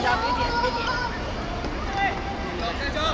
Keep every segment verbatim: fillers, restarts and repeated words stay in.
啊，别点别点。加油！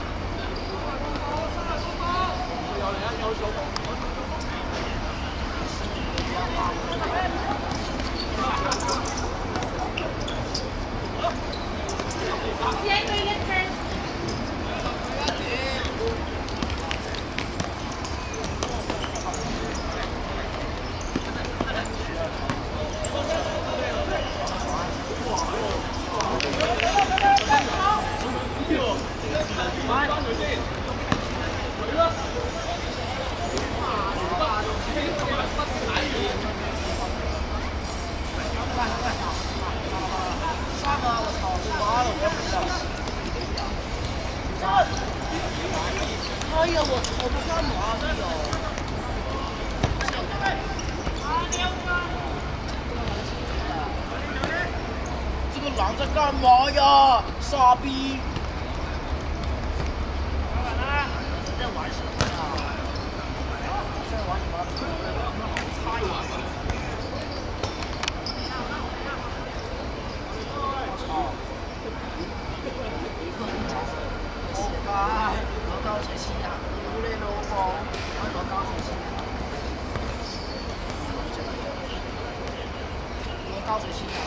有人有手捧。先对一圈。 哎呀，我操！他干嘛呢哟？这个狼在干嘛呀？傻逼！在玩什么呀？在玩什么？擦一把。我操！哎，攞膠水先啊！屌你老母！可以攞膠水先。攞膠水先啊！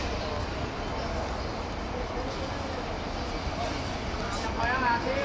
入去啊，阿超！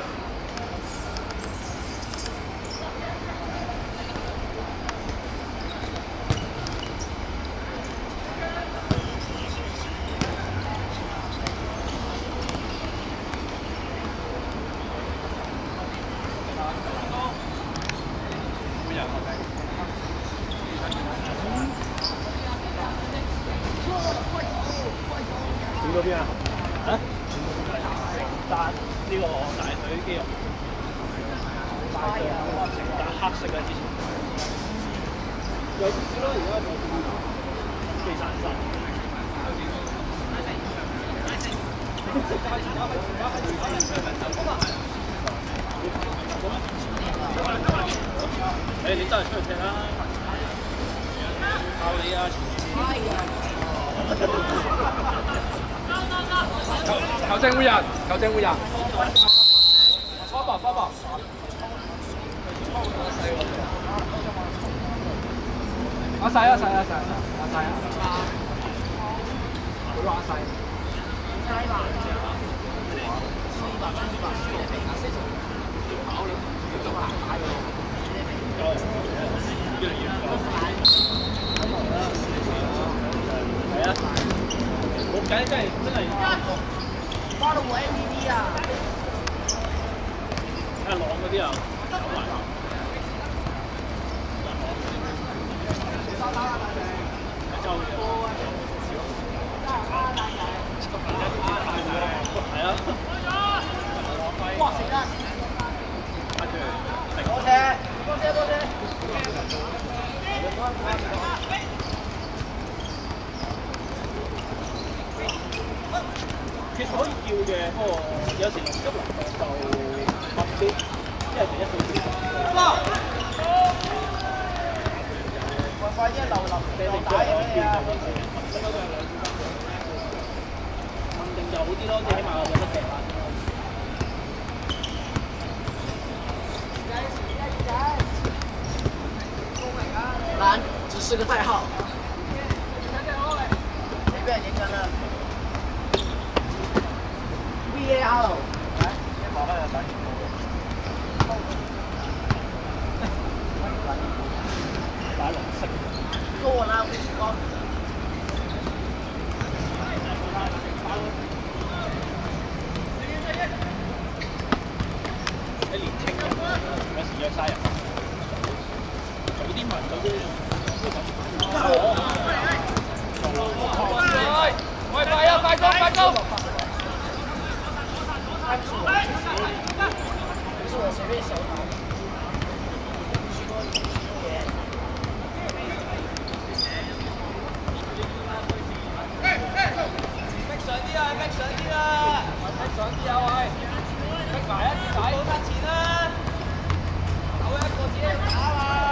點嗰邊啊？啊？單呢個大腿肌肉，大腿成笪黑色嘅之前，有少少咯，而家就肌散身。誒，你真係出去踢啦！靠你啊！球證會人，球證會人。花爸，花爸。阿細，阿細，阿細，阿細啊！好阿細。西吧。西吧，西吧，跑了，就打打咗。越嚟越快。係啊。冇計，真係真係。花到我 M V P 啊！睇下朗嗰啲啊，走埋。周嘅。係啊。哇！死啦！多謝，多謝，多謝。其實可以叫嘅，不過有時臨急臨忙就密啲，因為第一數字。快快啲流流流打嘢咩啊！穩定就好啲咯，即係起碼有得踢下。蓝只是个代号。这边赢了。V A R， 来，先把那个蓝球。打綠色。高我啦，我時光。你年青人，有時約晒人。早啲問到啲。喂，快啊！快攻！快攻！不是我随便小打。许多年。逼上啲啊！逼上啲啊！逼上啲啊！喂，逼埋一啲仔，冇得錢啦！有一個自己打嘛。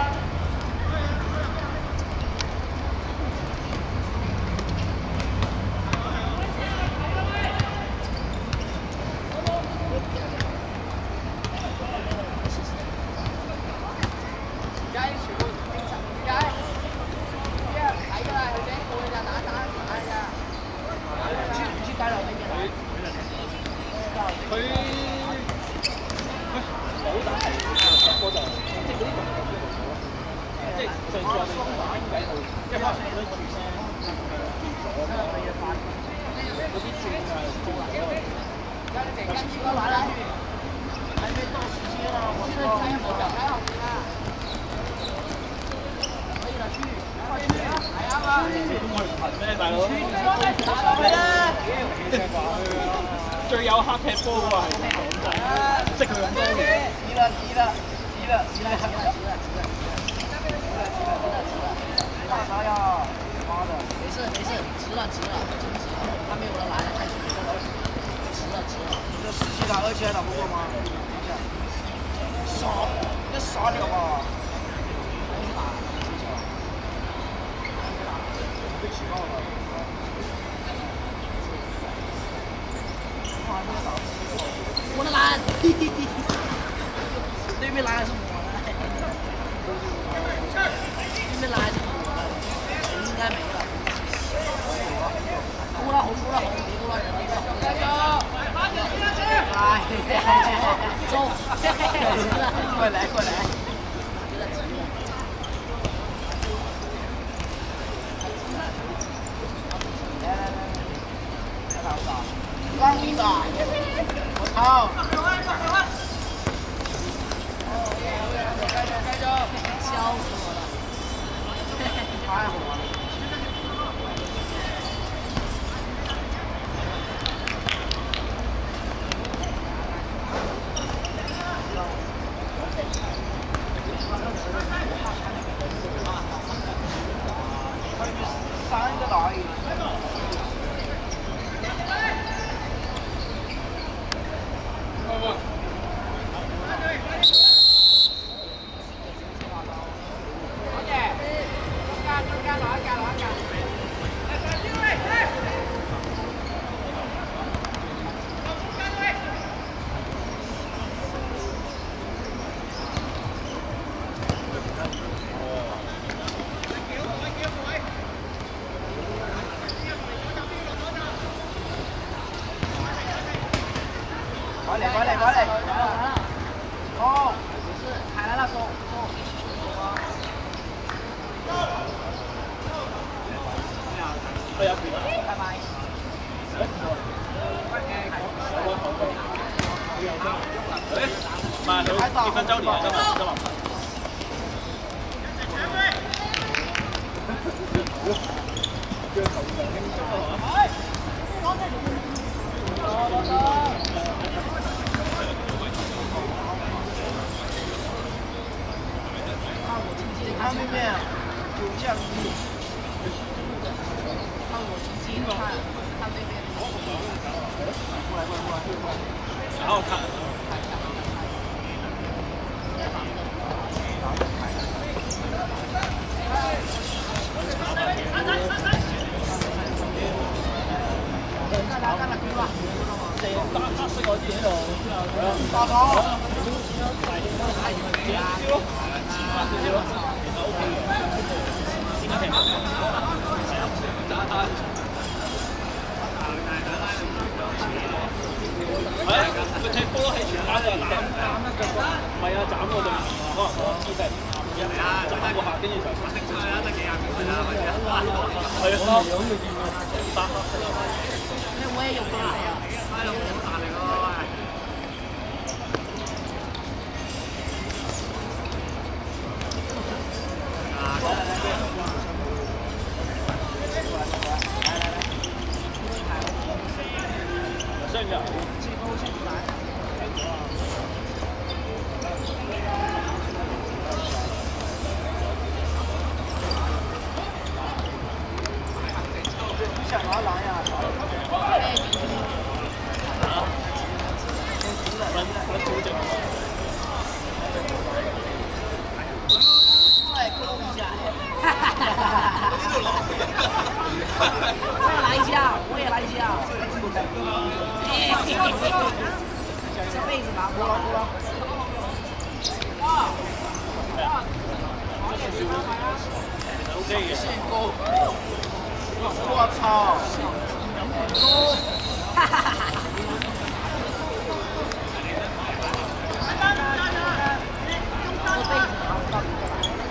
即係上次我哋打緊，即係可能都轉咧，轉咗嗰啲轉啊，高啦嗰個。跟住我來了，還沒到時間呢，我說還有還好啊。可以了，去，快去，來啊嘛！我唔頻咩，大佬？最有黑踢波嗰個係講真，識佢咁多年。急了，急了，急了，急了，急了，急了，急了，急了，急了，急了，大啥呀？妈的！没事没事，急了急了，真急了，他没有人来了，太急了，急了急了。你这十七打二七还打不过吗？傻，你傻屌吧？被起爆了。我的篮，对面篮是我的，对面篮是我的，我应该没了。红了红了红，别过了人了，加油！哎，走，快来快来！来来来，再打不打？让你打！我操！笑死我了！太火了！三个打一。快点快点快点！来了来了！哦，不是，海来了，走走走啊！哎呀，拜拜。誒，唔係佢結婚週年啊，今日今日。看对面有降低，看我直接看看对面。过来过来过来过来，然后看。打黑色嗰啲喺度，打咗。大少少咯，大少少咯，其實 OK 嘅。點解踢唔到？係啊，佢踢波喺全打就攬攬一腳波，唔係啊，斬嗰對，可能我姿勢唔啱嘅，斬嗰下跟住就識出啦，得幾廿秒㗎啦，係啊，我未見過打黑色啊！我也有過嚟啊！係咯，好大力咯！啊！來來來，剩下，進攻進來，你想拿籃呀？我也来一下，我也来一下。这辈子拿不到。限购！我操！购！哈哈哈哈！这辈子拿不到。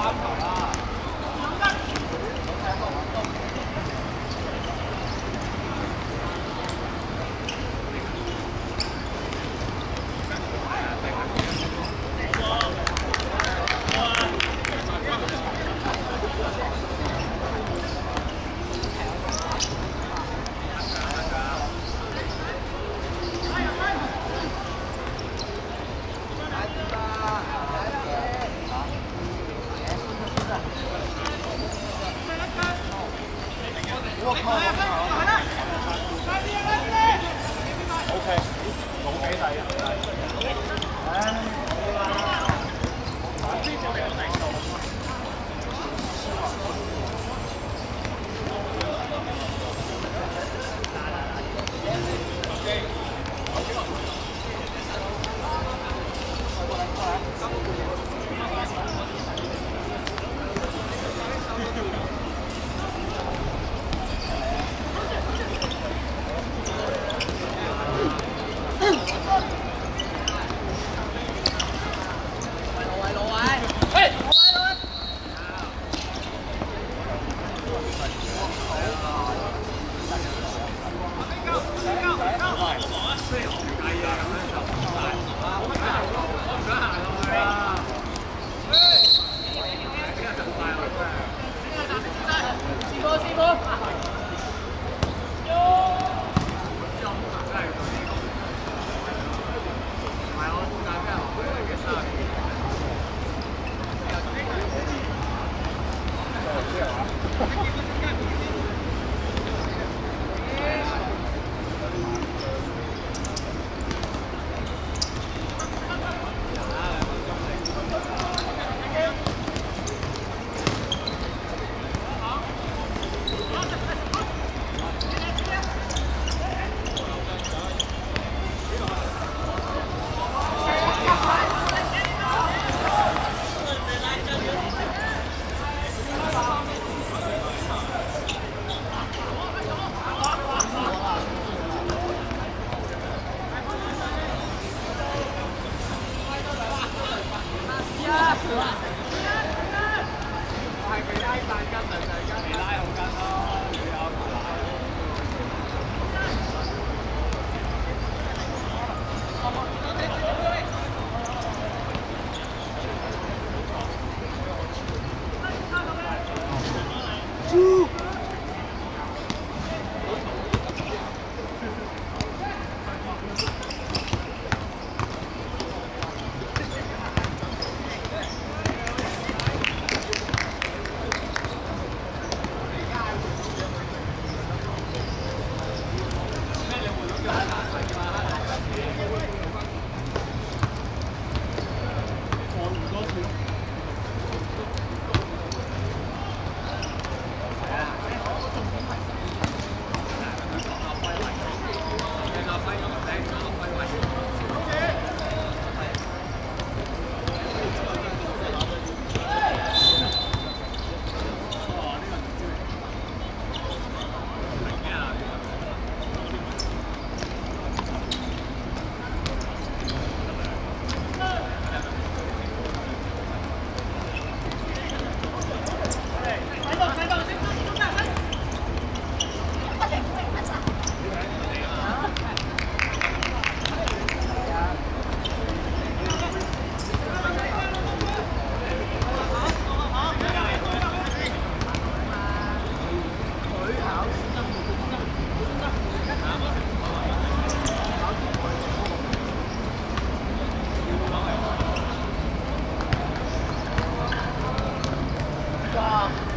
哇！